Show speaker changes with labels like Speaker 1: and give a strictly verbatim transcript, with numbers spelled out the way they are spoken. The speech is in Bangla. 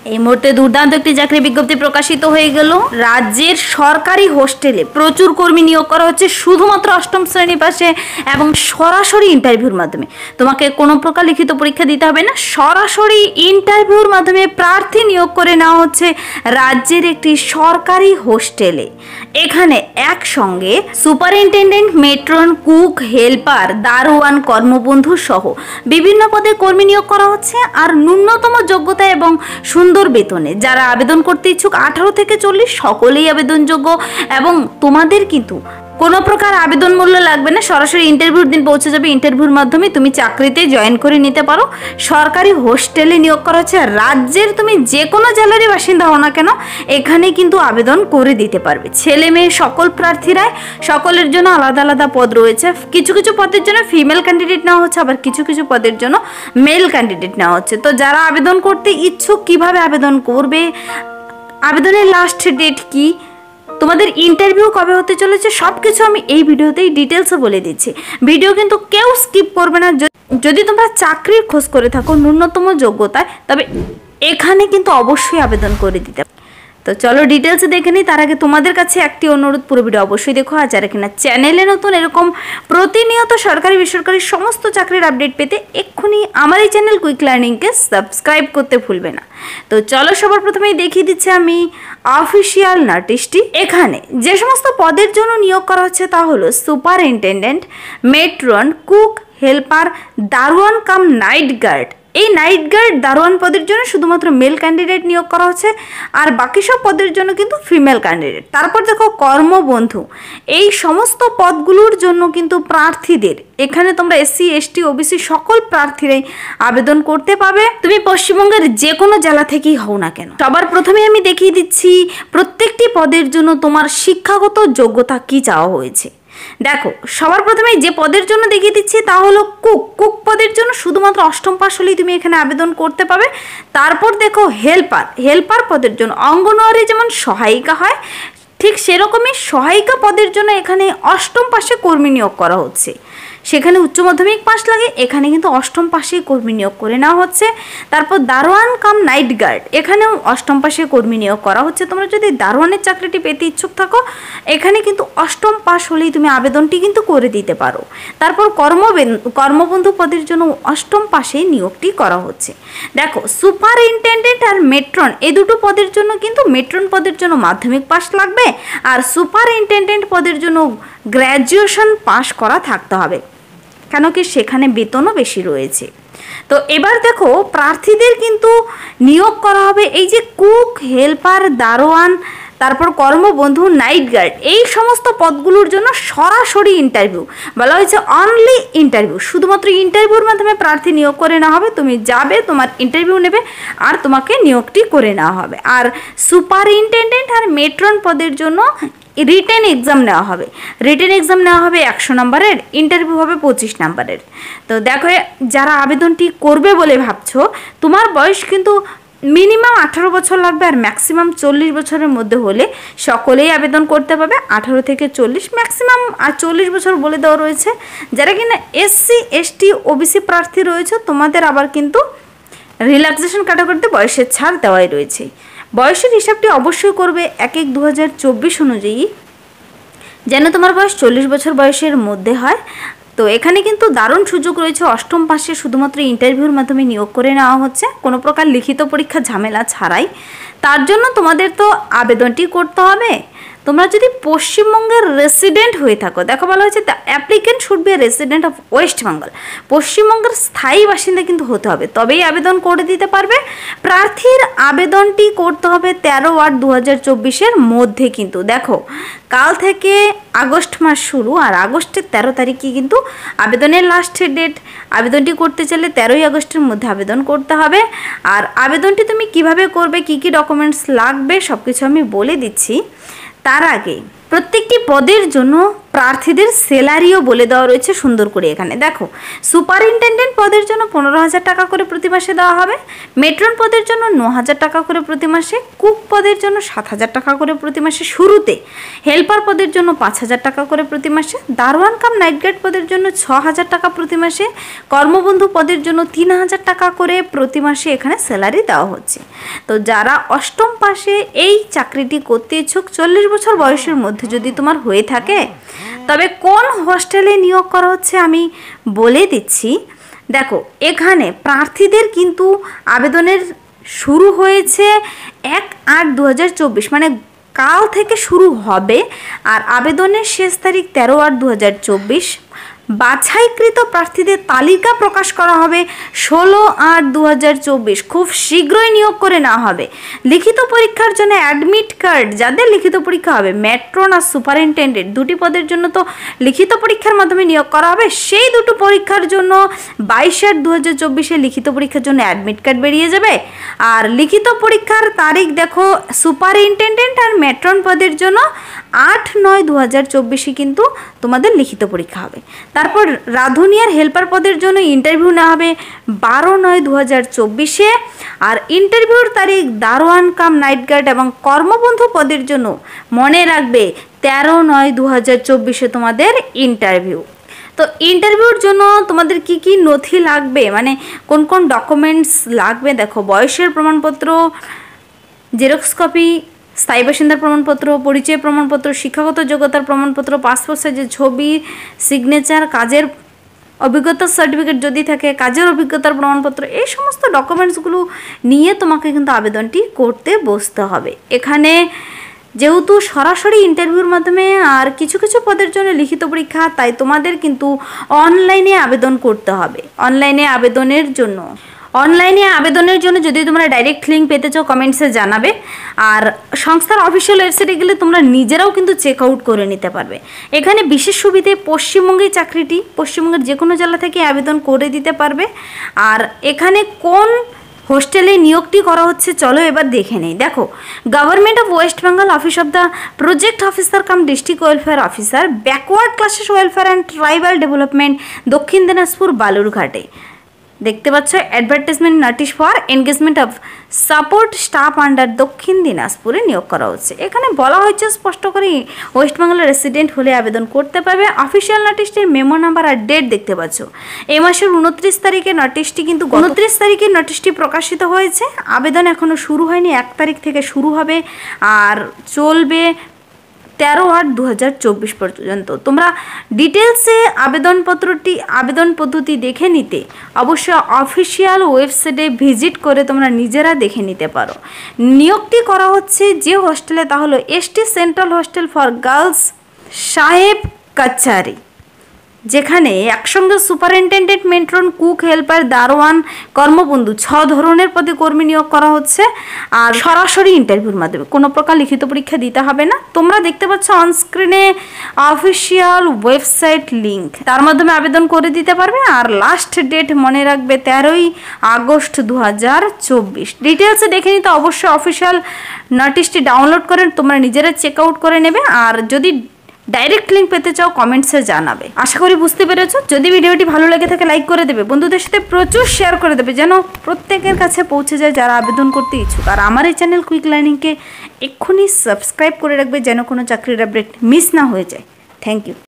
Speaker 1: এই মুহূর্তে দুর্দান্ত একটি চাকরি বিজ্ঞপ্তি প্রকাশিত হয়ে গেল। রাজ্যের সরকারি হোস্টেলে প্রচুর কর্মী নিয়োগ করা হচ্ছে শুধুমাত্র অষ্টম শ্রেণী পাশে এবং সরাসরি ইন্টারভিউর মাধ্যমে। তোমাকে কোনো প্রকার লিখিত পরীক্ষা দিতে হবে না, সরাসরি ইন্টারভিউর মাধ্যমে প্রার্থী নিয়োগ করে নেওয়া হচ্ছে রাজ্যের একটি সরকারি হোস্টেলে। এখানে একসঙ্গে সুপারিনটেন্ডেন্ট, মেট্রন, কুক, হেল্পার, দারোয়ান, কর্মবন্ধু সহ বিভিন্ন পদে কর্মী নিয়োগ করা হচ্ছে আর ন্যূনতম যোগ্যতা এবং সুন্দর বেতনে। যারা আবেদন করতে ইচ্ছুক আঠারো থেকে চল্লিশ সকলেই আবেদনযোগ্য এবং তোমাদের কিন্তু কোনো প্রকার আবেদন মূল্য লাগবে না, সরাসরি ইন্টারভিউর দিন পৌঁছে যাবে। ইন্টারভিউর মাধ্যমে তুমি চাকরিতে জয়েন করে নিতে পারো। সরকারি হোস্টেলে নিয়োগ করা হচ্ছে। রাজ্যের তুমি যে কোনো জেলারই বাসিন্দা হও না কেন এখানে কিন্তু আবেদন করে দিতে পারবে। ছেলে মেয়ে সকল প্রার্থীরাই, সকলের জন্য আলাদা আলাদা পদ রয়েছে। কিছু কিছু পদের জন্য ফিমেল ক্যান্ডিডেট নেওয়া হচ্ছে, আবার কিছু কিছু পদের জন্য মেল ক্যান্ডিডেট নেওয়া হচ্ছে। তো যারা আবেদন করতে ইচ্ছুক, কিভাবে আবেদন করবে, আবেদনের লাস্ট ডেট কি, তোমাদের ইন্টারভিউ কবে হতে চলেছে, সব কিছু আমি এই ভিডিওতেই ডিটেলসে বলে দিচ্ছি। ভিডিও কিন্তু কেউ স্কিপ করবে না। যদি তোমরা চাকরির খোঁজ করে থাকো ন্যূনতম যোগ্যতায়, তবে এখানে কিন্তু অবশ্যই আবেদন করে দিতে। তো চলো ডিটেলসে দেখে নিই। তার আগে তোমাদের কাছে একটি অনুরোধ, পুরো ভিডিও অবশ্যই দেখো। আর যারা কিনা চ্যানেলে নতুন এরকম প্রতিনিয়ত সরকারি বেসরকারি সমস্ত চাকরির আপডেট পেতে এক্ষুনি আমার এই চ্যানেল কুইক লার্নিংকে সাবস্ক্রাইব করতে ভুলবে না। তো চলো সবার প্রথমেই দেখিয়ে দিচ্ছি আমি অফিসিয়াল নোটিশটি। এখানে যে সমস্ত পদের জন্য নিয়োগ করা হচ্ছে তা হলো সুপারিনটেন্ডেন্ট, মেট্রন, কুক, হেল্পার, দারোয়ান কাম নাইট গার্ড। এই নাইট গার্ড দারোয়ান পদের জন্য শুধুমাত্র মেল ক্যান্ডিডেট নিয়োগ করা হচ্ছে আর বাকি সব পদের জন্য কিন্তু ফিমেল ক্যান্ডিডেট। তারপর দেখো কর্মবন্ধু, এই সমস্ত পদগুলোর জন্য কিন্তু প্রার্থীদের এখানে তোমরা এসসি, এসটি, ওবিসি সকল প্রার্থীরাই আবেদন করতে পাবে। তুমি পশ্চিমবঙ্গের যে কোনো জেলা থেকেই হও না কেন। সবার প্রথমে আমি দেখিয়ে দিচ্ছি প্রত্যেকটি পদের জন্য তোমার শিক্ষাগত যোগ্যতা কি চাওয়া হয়েছে। দেখো সবার প্রথমে যে পদের জন্য দেখিয়ে দিচ্ছি তা হলো কুক। কুক পদের জন্য শুধুমাত্র অষ্টম পাস হলেই তুমি এখানে আবেদন করতে পাবে। তারপর দেখো হেল্পার, হেল্পার পদের জন্য অঙ্গনওয়াড়ি যেমন সহায়িকা হয় ঠিক সেরকমই সহায়িকা পদের জন্য এখানে অষ্টম পাশে কর্মী নিয়োগ করা হচ্ছে। সেখানে উচ্চ মাধ্যমিক পাস লাগে, এখানে কিন্তু অষ্টম পাশে কর্মী নিয়োগ করে নেওয়া হচ্ছে। তারপর দারোয়ান কাম নাইট গার্ড, এখানেও অষ্টম পাশে কর্মী নিয়োগ করা হচ্ছে। তোমরা যদি দারোয়ানের চাকরিটি পেতে ইচ্ছুক থাকো এখানে কিন্তু অষ্টম পাস হলেই তুমি আবেদনটি কিন্তু করে দিতে পারো। তারপর কর্মবন্ধু, কর্মবন্ধু পদের জন্য অষ্টম পাশে নিয়োগটি করা হচ্ছে। দেখো সুপারিনটেন্ডেন্ট আর মেট্রন এই দুটো পদের জন্য কিন্তু মেট্রন পদের জন্য মাধ্যমিক পাস লাগবে আর সুপারিনটেন্ডেন্ট পদের জন্য গ্র্যাজুয়েশন পাস করা থাকতে হবে, কেন কি সেখানে বেতনও বেশি রয়েছে। তো এবার দেখো প্রার্থীদের কিন্তু নিয়োগ করা হবে এই যে কুক, হেল্পার, দারোয়ান, তারপর কর্মবন্ধু, নাইট গার্ড এই সমস্ত পদগুলোর জন্য সরাসরি ইন্টারভিউ বলা হয়েছে। অনলি ইন্টারভিউ, শুধুমাত্র ইন্টারভিউর মাধ্যমে প্রার্থী নিয়োগ করে নেওয়া হবে। তুমি যাবে, তোমার ইন্টারভিউ নেবে আর তোমাকে নিয়োগটি করে নেওয়া হবে। আর সুপারিনটেন্ডেন্ট আর মেট্রন পদের জন্য রিটেন এক্সাম নেওয়া হবে। রিটেন এক্সাম নেওয়া হবে একশো নম্বরের, ইন্টারভিউ হবে পঁচিশ নম্বরের। তো দেখো যারা আবেদনটি করবে বলে ভাবছো, তোমার বয়স কিন্তু মিনিমাম আঠারো বছর লাগবে আর ম্যাক্সিমাম চল্লিশ বছরের মধ্যে হলে সকলেই আবেদন করতে পারবে। আঠারো থেকে চল্লিশ, ম্যাক্সিমাম আর চল্লিশ বছর বলে দেওয়া রয়েছে। যারা কিনা এসসি, এসটি, ওবিসি প্রার্থী রয়েছে তোমাদের আবার কিন্তু রিল্যাক্সেশন ক্যাটাগরিতে বয়সের ছাড় দেওয়াই রয়েছে। বয়সের হিসাবটি অবশ্যই করবে এক এক দু হাজার চব্বিশ অনুযায়ী, যেন তোমার বয়স চল্লিশ বছর বয়সের মধ্যে হয়। তো এখানে কিন্তু দারুণ সুযোগ রয়েছে। অষ্টম পাশে শুধুমাত্র ইন্টারভিউর মাধ্যমে নিয়োগ করে নেওয়া হচ্ছে, কোনো প্রকার লিখিত পরীক্ষা ঝামেলা ছাড়াই। তার জন্য তোমাদের তো আবেদনটি করতে হবে। তোমরা যদি পশ্চিমবঙ্গের রেসিডেন্ট হয়ে থাকো, দেখো বলা হয়েছে the applicant should be a resident of West Bengal, পশ্চিমবঙ্গের স্থায়ী বাসিন্দা কিন্তু হতে হবে, তবেই আবেদন করে দিতে পারবে। প্রার্থীর আবেদনটি করতে হবে তেরো আট দু হাজার চব্বিশের মধ্যে। কিন্তু দেখো কাল থেকে আগস্ট মাস শুরু আর আগস্টের তেরো তারিখে কিন্তু আবেদনের লাস্ট ডেট। আবেদনটি করতে চাইলে তেরোই আগস্টের মধ্যে আবেদন করতে হবে। আর আবেদনটি তুমি কিভাবে করবে, কি কি ডকুমেন্টস লাগবে সব কিছু আমি বলে দিচ্ছি। তার আগে প্রত্যেকটি পদের জন্য প্রার্থীদের স্যালারিও বলে দেওয়া রয়েছে সুন্দর করে। এখানে দেখো, সুপারিনটেন্ডেন্ট পদের জন্য পনেরো হাজার টাকা করে প্রতি মাসে দেওয়া হবে, মেট্রন পদের জন্য ন হাজার টাকা করে প্রতি মাসে, কুক পদের জন্য সাত হাজার টাকা করে প্রতি মাসে শুরুতে, হেল্পার পদের জন্য পাঁচ হাজার টাকা করে প্রতি মাসে, দারোয়ান কাম নাইট গার্ড পদের জন্য ছ হাজার টাকা প্রতি মাসে, কর্মবন্ধু পদের জন্য তিন হাজার টাকা করে প্রতি মাসে এখানে স্যালারি দেওয়া হচ্ছে। তো যারা অষ্টম পাশে এই চাকরিটি করতে ইচ্ছুক, চল্লিশ বছর বয়সের মধ্যে যদি তোমার হয়ে থাকে, তবে কোন হোস্টেলে নিয়োগ করা হচ্ছে আমি বলে দিচ্ছি। দেখো, এখানে প্রার্থীদের কিন্তু আবেদনের শুরু হয়েছে এক আট দু হাজার চব্বিশ, মানে কাল থেকে শুরু হবে, আর আবেদনের শেষ তারিখ তেরো আট দু হাজার চব্বিশ। বাছাইকৃত প্রার্থীদের তালিকা প্রকাশ করা হবে ষোলো আট দু হাজার চব্বিশ। খুব শীঘ্রই নিয়োগ করে নেওয়া হবে। লিখিত পরীক্ষার জন্য অ্যাডমিট কার্ড, যাদের লিখিত পরীক্ষা হবে, মেট্রন আর সুপারিনটেন্ডেন্ট দুটি পদের জন্য তো লিখিত পরীক্ষার মাধ্যমে নিয়োগ করা হবে, সেই দুটো পরীক্ষার জন্য বাইশ আট দু হাজার চব্বিশে লিখিত পরীক্ষার জন্য অ্যাডমিট কার্ড বেরিয়ে যাবে। আর লিখিত পরীক্ষার তারিখ দেখো, সুপারিনটেন্ডেন্ট আর মেট্রন পদের জন্য আট নয় দু হাজার চব্বিশে কিন্তু তোমাদের লিখিত পরীক্ষা হবে। তারপর রাঁধুনি আর হেল্পার পদের জন্য ইন্টারভিউ নেওয়া হবে বারো নয় দু হাজার চব্বিশে, আর ইন্টারভিউর তারিখ দারোয়ান কাম নাইট গার্ড এবং কর্মবন্ধু পদের জন্য মনে রাখবে তেরো নয় দু হাজার চব্বিশে তোমাদের ইন্টারভিউ। তো ইন্টারভিউর জন্য তোমাদের কি কি নথি লাগবে, মানে কোন কোন ডকুমেন্টস লাগবে, দেখো, বয়সের প্রমাণপত্র, জেরক্স কপি, স্থায়ী বাসিন্দার প্রমাণপত্র, পরিচয় প্রমাণপত্র, শিক্ষাগত যোগ্যতার প্রমাণপত্র, পাসপোর্ট সাইজের ছবি, সিগনেচার, কাজের অভিজ্ঞতার সার্টিফিকেট যদি থাকে, কাজের অভিজ্ঞতার প্রমাণপত্র, এই সমস্ত ডকুমেন্টসগুলো নিয়ে তোমাকে কিন্তু আবেদনটি করতে বসতে হবে। এখানে যেহেতু সরাসরি ইন্টারভিউর মাধ্যমে আর কিছু কিছু পদের জন্য লিখিত পরীক্ষা, তাই তোমাদের কিন্তু অনলাইনে আবেদন করতে হবে। অনলাইনে আবেদনের জন্য অনলাইনে আবেদনের জন্য যদি তোমরা ডাইরেক্ট লিঙ্ক পেতে চাও কমেন্টসে জানাবে, আর সংস্থার অফিসিয়াল ওয়েবসাইটে গেলে তোমরা নিজেরাও কিন্তু চেক আউট করে নিতে পারবে। এখানে বিশেষ সুবিধে, পশ্চিমবঙ্গে চাকরিটি পশ্চিমবঙ্গের যে কোনো জেলা থেকে আবেদন করে দিতে পারবে। আর এখানে কোন হোস্টেলে নিয়োগটি করা হচ্ছে চলো এবার দেখে নেই। দেখো, government of West Bengal, office of the project officer cum district welfare officer, backward classes welfare and tribal development, দক্ষিণ দিনাজপুর, বালুরঘাটে। দেখতে পাচ্ছ advertisement notice for engagement of support staff under দক্ষিণ দিনাজপুরে নিয়োগ করা হচ্ছে। এখানে বলা হয়েছে স্পষ্ট করে ওয়েস্ট বেঙ্গলের রেসিডেন্ট হলে আবেদন করতে পারবে। অফিসিয়াল নোটিশটির মেমো নাম্বার আর ডেট দেখতে পাচ্ছ। এই মাসের উনত্রিশ তারিখে নোটিশটি কিন্তু উনত্রিশ তারিখে নোটিশটি প্রকাশিত হয়েছে। আবেদন এখনও শুরু হয়নি, এক তারিখ থেকে শুরু হবে আর চলবে তেরো আট দু হাজার চব্বিশ পর্যন্ত। তোমরা ডিটেলসে আবেদনপত্রটি আবেদন পদ্ধতি দেখে নিতে অবশ্যই অফিসিয়াল ওয়েবসাইটে ভিজিট করে তোমরা নিজেরা দেখে নিতে পারো। নিয়োগটি করা হচ্ছে যে হোস্টেলে, তা হলো ST central hostel for girls Saheb Kachari, যেখানে একসঙ্গে সুপারিনটেন্ডেন্ট, মেট্রন, কুক, হেল্পার, দারোয়ান, কর্মবন্ধু ছ ধরনের পদে কর্মী নিয়োগ করা হচ্ছে। আর সরাসরি ইন্টারভিউর মাধ্যমে, কোনো প্রকার লিখিত পরীক্ষা দিতে হবে না। তোমরা দেখতে পাচ্ছ অনস্ক্রিনে অফিসিয়াল ওয়েবসাইট লিঙ্ক, তার মাধ্যমে আবেদন করে দিতে পারবে। আর লাস্ট ডেট মনে রাখবে তেরোই আগস্ট দু হাজার চব্বিশ। ডিটেলসে দেখে নিতে অবশ্যই অফিসিয়াল নোটিশটি ডাউনলোড করে তোমরা নিজেরা চেক আউট করে নেবে। আর যদি ডাইরেক্ট লিঙ্ক পেতে চাও কমেন্টসে জানাবে। আশা করি বুঝতে পেরেছো। যদি ভিডিওটি ভালো লেগে থাকে লাইক করে দেবে, বন্ধুদের সাথে প্রচুর শেয়ার করে দেবে, যেন প্রত্যেকের কাছে পৌঁছে যায় যারা আবেদন করতে ইচ্ছুক। আর আমার এই চ্যানেল কুইক লার্নিংকে এক্ষুনি সাবস্ক্রাইব করে রাখবে যেন কোনো চাকরির আপডেট মিস না হয়ে যায়। Thank you.